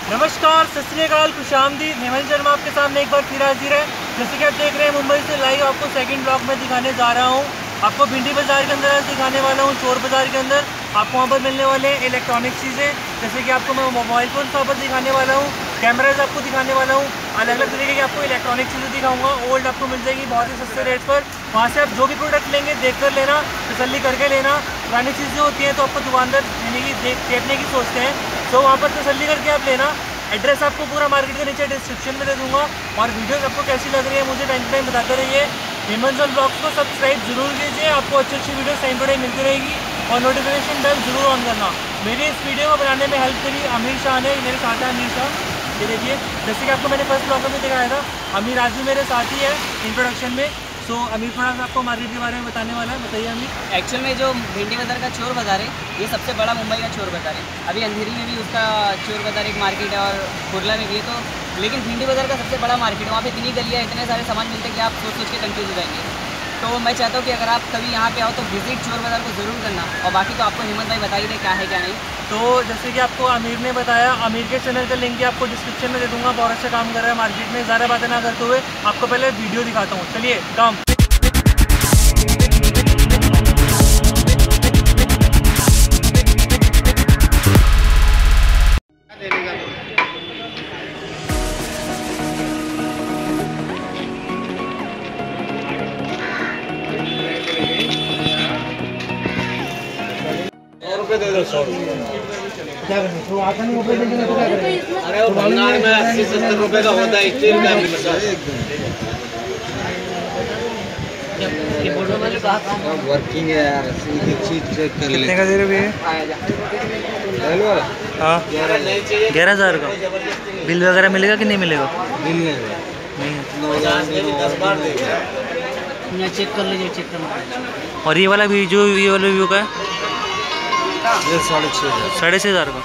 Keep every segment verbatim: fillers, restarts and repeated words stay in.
नमस्कार, सत श्री अकाल, खुशामदीद। हेमंत शर्मा आपके सामने एक बार फिर हाजिर है। जैसे कि आप देख रहे हैं, मुंबई से लाइव आपको सेकंड ब्लॉक में दिखाने जा रहा हूँ। आपको भिंडी बाज़ार के अंदर आज दिखाने वाला हूँ, चोर बाज़ार के अंदर आपको वहाँ पर मिलने वाले हैं इलेक्ट्रॉनिक चीज़ें। जैसे कि आपको मैं मोबाइल फ़ोन वहाँ पर दिखाने वाला हूँ, कैमराज आपको दिखाने वाला हूँ, अलग अलग तरीके की आपको इलेक्ट्रॉनिक चीज़ें दिखाऊंगा। ओल्ड आपको मिल जाएगी बहुत ही सस्ते रेट पर। वहाँ से आप जो भी प्रोडक्ट लेंगे देख कर लेना, तसल्ली करके लेना। पुरानी चीज़ें होती हैं तो आपको दुकानदार लेने की देख फेंकने की सोचते हैं, तो वहाँ पर तसल्ली करके आप लेना। एड्रेस आपको पूरा मार्केट के नीचे डिस्क्रिप्शन में दे दूंगा। और वीडियोस आपको कैसी लग रही है मुझे टाइम टू टाइम बताते रहिए। हेमंत ब्लॉग्स को सब्सक्राइब जरूर कीजिए, आपको अच्छी अच्छी वीडियोस टाइम टू टाइम मिलती रहेगी। और नोटिफिकेशन बेल जरूर ऑन करना। मेरी इस वीडियो को बनाने में हेल्प करी अमीर शाह ने, मेरे साथ है अमीर शाह। ये देखिए, जैसे कि आपको मैंने फर्स्ट ब्लॉग में दिखाया था, अमीर आज भी मेरे साथ ही है इंट्रोडक्शन में। सो so, अमीर थोड़ा सा आपको मार्केट के बारे में बताने वाला है, बताइए अमीर। एक्चुअल में जो भिंडी बाज़ार का चोर बाज़ार है, ये सबसे बड़ा मुंबई का चोर बाज़ार है। अभी अंधेरी में भी उसका चोर बाज़ार एक मार्केट है और कुरला में भी है, तो लेकिन भिंडी बाज़ार का सबसे बड़ा मार्केट है। वहाँ पे इतनी गलियाँ, इतने सारे सामान मिलते हैं कि आप सोच सोच के कंफ्यूज हो जाएंगे। तो मैं चाहता हूँ कि अगर आप कभी यहाँ पे आओ तो विजिट चोर बाज़ार को ज़रूर करना। और बाकी तो आपको हेमंत भाई बता ही दे क्या है क्या नहीं। तो जैसे कि आपको अमीर ने बताया, अमीर के चैनल का लिंक भी आपको डिस्क्रिप्शन में दे दूंगा। बहुत अच्छा काम कर रहा है मार्केट में। ज़्यादा बातें ना करते हुए आपको पहले वीडियो दिखाता हूँ, चलिए काम। दे दो सौ क्या करना तो आता नहीं रुपए देंगे तो क्या करेंगे। अरे वो भंगार में अस्सी सत्तर रुपए का होता है, स्टील का भी मसाला वर्किंग है यार। चीज चेक कर ले, कितने का दे रहे भैया? हाँ, ग्यारह हज़ार का। बिल वगैरह मिलेगा कि नहीं मिलेगा? बिल नहीं चेक कर लीजिए, चेक करना। और ये वाला भी, जो ये वाला व्यू का है, ये साढ़े छः हज़ार साढ़े छः हज़ार का।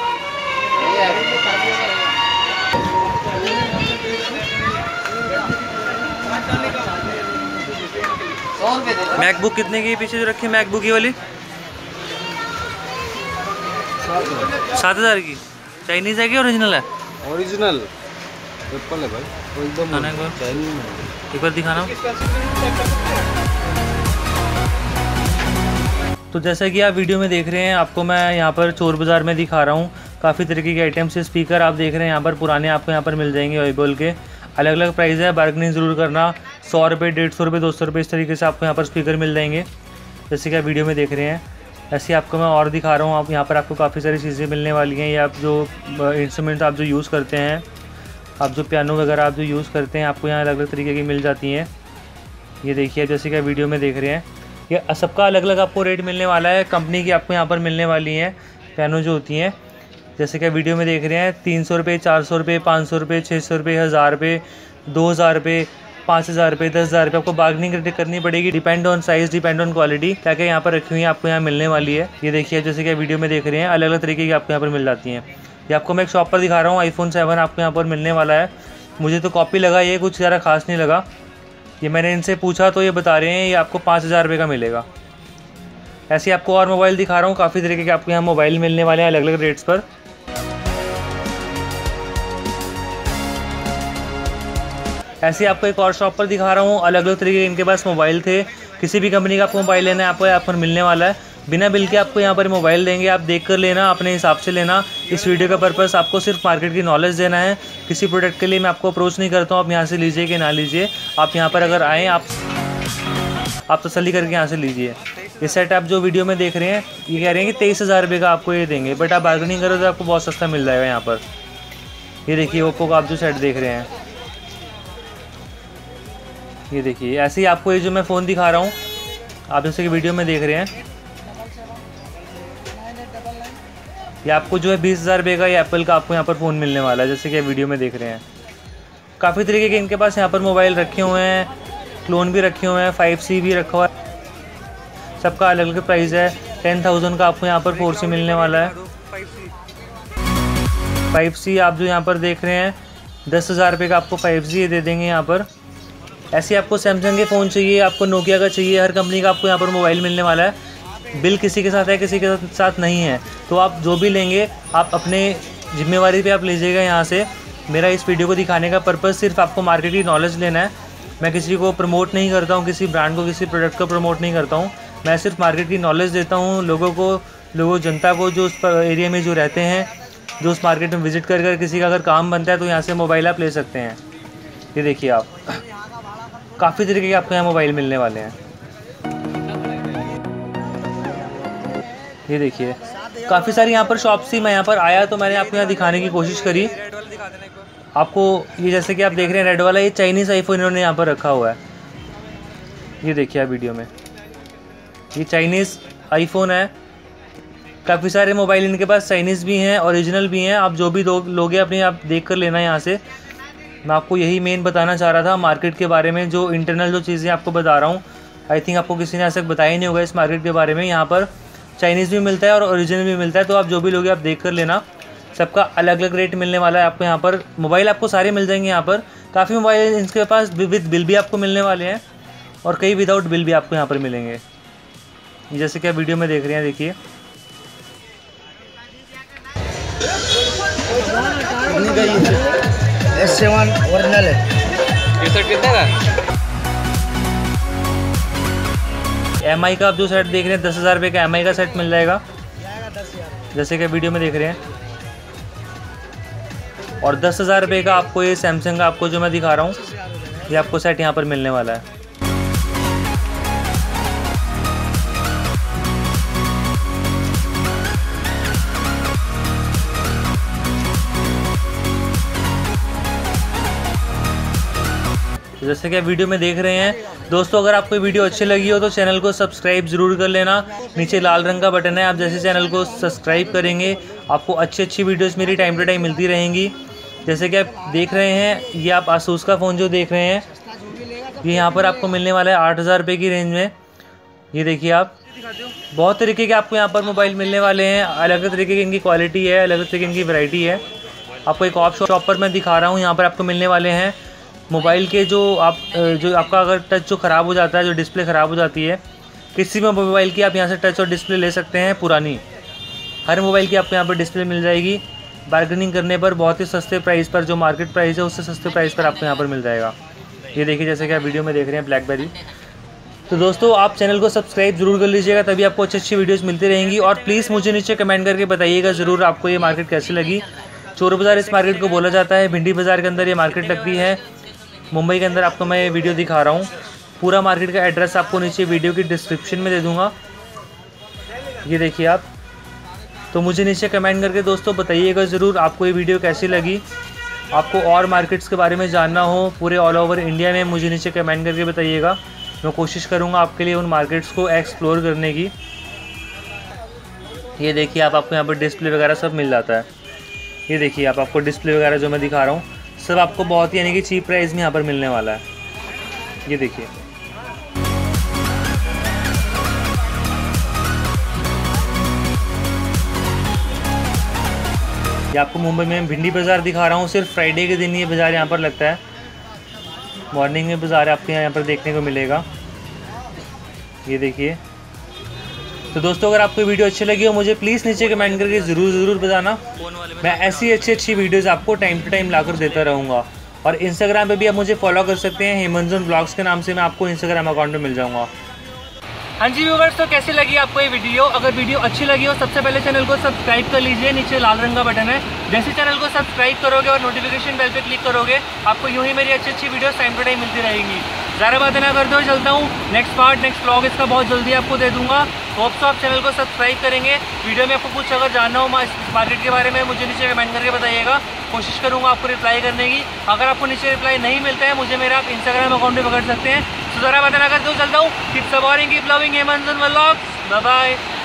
मैकबुक कितने की पीछे जो रखी है, मैकबुक ये वाली सात हज़ार की। चाइनीज़ है कि ओरिजिनल है? ओरिजिनल एप्पल है भाई, एकदम चाइनीज़ में। एक बार दिखाना। तो जैसा कि आप वीडियो में देख रहे हैं, आपको मैं यहाँ पर चोर बाज़ार में दिखा रहा हूँ। काफ़ी तरीके के आइटम्स से स्पीकर आप देख रहे हैं यहाँ पर, पुराने आपको यहाँ पर मिल जाएंगे वेबल के। अलग अलग प्राइस है, बार्गेनिंग ज़रूर करना। सौ रुपये, डेढ़ सौ रुपये, दो सौ रुपये, इस तरीके से आपको यहाँ पर स्पीकर मिल जाएंगे, जैसे कि आप वीडियो में देख रहे हैं। ऐसे आपको मैं और दिखा रहा हूँ। आप यहाँ पर आपको काफ़ी सारी चीज़ें मिलने वाली हैं। ये आप जो इंस्ट्रूमेंट आप जो यूज़ करते हैं, आप जो पियानो वगैरह आप जो यूज़ करते हैं, आपको यहाँ अलग अलग तरीके की मिल जाती हैं। ये देखिए, जैसे कि आप वीडियो में देख रहे हैं, ये सबका अलग अलग आपको रेट मिलने वाला है। कंपनी की आपको यहाँ पर मिलने वाली हैं पियानो जो होती हैं, जैसे कि वीडियो में देख रहे हैं। तीन सौ रुपये, चार सौ रुपये, पाँच सौ रुपये, छः सौ रुपये, हज़ार रुपये, दो हज़ार रुपये, पाँच हज़ार रुपये, दस हज़ार रुपये। आपको बार्गेनिंग करनी पड़ेगी, depend on size, depend on quality. क्या क्या यहाँ पर रखी हुई है आपको यहाँ मिलने वाली है। ये देखिए, जैसे कि वीडियो में देख रहे हैं, अलग अलग तरीके की आपको यहाँ पर मिल जाती हैं। ये आपको मैं एक शॉप पर दिखा रहा हूँ, आईफोन सेवन आपको यहाँ पर मिलने वाला है। मुझे तो कॉपी लगा, ये कुछ ज़्यादा खास नहीं लगा। ये मैंने इनसे पूछा तो ये बता रहे हैं ये आपको पाँच हज़ार रुपये का मिलेगा। ऐसे आपको और मोबाइल दिखा रहा हूँ, काफ़ी तरीके के आपको यहाँ मोबाइल मिलने वाले हैं अलग अलग रेट्स पर। ऐसे आपको एक और शॉप पर दिखा रहा हूँ, अलग अलग तरीके के इनके पास मोबाइल थे। किसी भी कंपनी का आपको मोबाइल लेना है, आपको यहाँ पर मिलने वाला है। बिना बिल के आपको यहाँ पर मोबाइल देंगे, आप देख कर लेना, अपने हिसाब से लेना। इस वीडियो का पर्पस आपको सिर्फ मार्केट की नॉलेज देना है। किसी प्रोडक्ट के लिए मैं आपको अप्रोच नहीं करता हूँ, आप यहाँ से लीजिए कि ना लीजिए। आप यहाँ पर अगर आएँ, आप आप तसल्ली करके यहाँ से लीजिए। ये सेट आप जो वीडियो में देख रहे हैं, ये कह रहे हैं कि तेईस हज़ार रुपये का आपको ये देंगे, बट आप बार्गेनिंग करो तो आपको बहुत सस्ता मिल जाएगा यहाँ पर। ये देखिए, ओप्पो का आप जो सेट देख रहे हैं, ये देखिए। ऐसे ही आपको ये जो मैं फ़ोन दिखा रहा हूँ, आप जैसे कि वीडियो में देख रहे हैं, ये आपको जो है बीस हज़ार रुपये का ये एप्पल का आपको यहाँ पर फ़ोन मिलने वाला है, जैसे कि वीडियो में देख रहे हैं। काफ़ी तरीके के इनके पास यहाँ पर मोबाइल रखे हुए हैं, क्लोन भी रखे हुए हैं, फाइव सी भी रखा हुआ है। सबका अलग अलग प्राइस है। टेन थाउजेंड का आपको यहाँ पर फोर सी मिलने वाला है। फाइव सी आप जो यहाँ पर देख रहे हैं, दस हज़ार रुपये का आपको फाइव जी दे देंगे यहाँ पर। ऐसे आपको सैमसंग के फ़ोन चाहिए, आपको नोकिया का चाहिए, हर कंपनी का आपको यहाँ पर मोबाइल मिलने वाला है। बिल किसी के साथ है, किसी के साथ नहीं है, तो आप जो भी लेंगे आप अपने जिम्मेवारी पे आप लीजिएगा यहाँ से। मेरा इस वीडियो को दिखाने का पर्पज़ सिर्फ आपको मार्केट की नॉलेज लेना है। मैं किसी को प्रमोट नहीं करता हूँ, किसी ब्रांड को, किसी प्रोडक्ट को प्रमोट नहीं करता हूँ। मैं सिर्फ मार्केट की नॉलेज देता हूँ लोगों को, लोगों जनता को जो उस एरिया में जो रहते हैं, जो उस मार्केट में विज़िट कर कर किसी का अगर काम बनता है तो यहाँ से मोबाइल आप ले सकते हैं। ये देखिए आप, काफ़ी तरीके के आपको यहाँ मोबाइल मिलने वाले हैं। ये देखिए काफ़ी सारी यहाँ पर शॉप्स थी। मैं यहाँ पर आया तो मैंने आपको यहाँ दिखाने की कोशिश करी आपको। ये जैसे कि आप देख रहे हैं रेड वाला, ये चाइनीज़ आईफोन इन्होंने यहाँ पर रखा हुआ है। ये देखिए आप वीडियो में, ये चाइनीज़ आईफोन है। काफ़ी सारे मोबाइल इनके पास चाइनीज़ भी हैं, ओरिजिनल भी हैं। आप जो भी लोगे अपने आप देख कर लेना यहाँ से। मैं आपको यही मेन बताना चाह रहा था मार्केट के बारे में, जो इंटरनल जो चीज़ें आपको बता रहा हूँ। आई थिंक आपको किसी ने आज तक बताया ही नहीं होगा इस मार्केट के बारे में। यहाँ पर चाइनीज़ भी मिलता है और ओरिजिनल भी मिलता है, तो आप जो भी लोगे आप देख कर लेना। सबका अलग अलग रेट मिलने वाला है आपको। यहाँ पर मोबाइल आपको सारे मिल जाएंगे। यहाँ पर काफ़ी मोबाइल इनके पास विद बिल भी आपको मिलने वाले हैं और कई विदाउट बिल भी आपको यहाँ पर मिलेंगे। जैसे कि आप वीडियो में देख रहे हैं, देखिए एस सेवन ओरिजिनल है। ये शर्ट कितने का? एम आई का आप जो सेट देख रहे हैं दस हज़ार रुपये का एम आई का सेट मिल जाएगा, जैसे कि वीडियो में देख रहे हैं। और दस हज़ार रुपये का आपको ये सैमसंग का आपको जो मैं दिखा रहा हूँ, ये आपको सेट यहाँ पर मिलने वाला है। जैसे कि आप वीडियो में देख रहे हैं दोस्तों, अगर आपको वीडियो अच्छी लगी हो तो चैनल को सब्सक्राइब ज़रूर कर लेना। नीचे लाल रंग का बटन है, आप जैसे चैनल को सब्सक्राइब करेंगे आपको अच्छी अच्छी वीडियोस मेरी टाइम टू टाइम मिलती रहेंगी। जैसे कि आप देख रहे हैं, ये आप आसूस का फ़ोन जो देख रहे हैं, ये यहाँ पर आपको मिलने वाला है आठ हज़ार रुपये की रेंज में। ये देखिए आप, बहुत तरीके के आपको यहाँ पर मोबाइल मिलने वाले हैं। अलग अलग तरीके की इनकी क्वालिटी है, अलग अलग तरीके की इनकी वैरायटी है। आपको एक ऑफ शॉप पर मैं दिखा रहा हूँ, यहाँ पर आपको मिलने वाले हैं मोबाइल के जो आप जो आपका अगर टच जो ख़राब हो जाता है, जो डिस्प्ले ख़राब हो जाती है किसी भी मोबाइल की, आप यहाँ से टच और डिस्प्ले ले सकते हैं पुरानी। हर मोबाइल की आपको यहाँ पर डिस्प्ले मिल जाएगी। बार्गेनिंग करने पर बहुत ही सस्ते प्राइस पर, जो मार्केट प्राइस है उससे सस्ते प्राइस पर आपको यहाँ पर मिल जाएगा। ये देखिए जैसे कि आप वीडियो में देख रहे हैं ब्लैकबेरी। तो दोस्तों आप चैनल को सब्सक्राइब जरूर कर लीजिएगा, तभी आपको अच्छी अच्छी वीडियोस मिलती रहेंगी। और प्लीज़ मुझे नीचे कमेंट करके बताइएगा ज़रूर आपको ये मार्केट कैसी लगी। चोर बाज़ार इस मार्केट को बोला जाता है, भिंडी बाज़ार के अंदर ये मार्केट लगती है मुंबई के अंदर। आपको मैं ये वीडियो दिखा रहा हूँ, पूरा मार्केट का एड्रेस आपको नीचे वीडियो की डिस्क्रिप्शन में दे दूँगा। ये देखिए आप, तो मुझे नीचे कमेंट करके दोस्तों बताइएगा ज़रूर आपको ये वीडियो कैसी लगी। आपको और मार्केट्स के बारे में जानना हो पूरे ऑल ओवर इंडिया में, मुझे नीचे कमेंट करके बताइएगा। मैं कोशिश करूँगा आपके लिए उन मार्केट्स को एक्सप्लोर करने की। ये देखिए आप, आपको यहाँ पर डिस्प्ले वगैरह सब मिल जाता है। ये देखिए आप, आपको डिस्प्ले वगैरह जो मैं दिखा रहा हूँ सब आपको बहुत ही यानी कि चीप प्राइस में यहाँ पर मिलने वाला है। ये देखिए, ये आपको मुंबई में भिंडी बाज़ार दिखा रहा हूँ। सिर्फ फ्राइडे के दिन ये बाज़ार यहाँ पर लगता है। मॉर्निंग में बाज़ार आपके यहाँ पर देखने को मिलेगा। ये देखिए, तो दोस्तों अगर आपको वीडियो अच्छी लगी हो मुझे प्लीज़ नीचे कमेंट करके ज़रूर ज़रूर बताना। मैं ऐसी अच्छी अच्छी वीडियोस आपको टाइम टू टाइम लाकर देता रहूँगा। और इंस्टाग्राम पे भी आप मुझे फॉलो कर सकते हैं, हेमंजन ब्लॉग्स के नाम से मैं आपको इंस्टाग्राम अकाउंट में मिल जाऊँगा। हाँ जी व्यूअर्स, तो कैसी लगी आपको ये वीडियो? अगर वीडियो अच्छी लगी हो सबसे पहले चैनल को सब्सक्राइब कर लीजिए, नीचे लाल रंग का बटन है। जैसे चैनल को सब्सक्राइब करोगे और नोटिफिकेशन बेल पे क्लिक करोगे आपको यूँ ही मेरी अच्छी अच्छी वीडियोस टाइम टू टाइम मिलती रहेंगी। ज़्यादा बातें ना करते हुए चलता हूँ, नेक्स्ट पार्ट नेक्स्ट व्लॉग इसका बहुत जल्दी आपको दे दूँगा। होप सो आप चैनल को सब्सक्राइब करेंगे। वीडियो में आपको कुछ अगर जानना हो मार्केट के बारे में मुझे नीचे कमेंट करके बताइएगा, कोशिश करूँगा आपको रिप्लाई करने की। अगर आपको नीचे रिप्लाई नहीं मिलता है मुझे मेरा आप इंस्टाग्राम अकाउंट पे पकड़ सकते हैं। तो ज़रा बातें ना करते हुए चलता हूँ। Keep supporting, keep loving Hemanjan vlogs. Bye bye.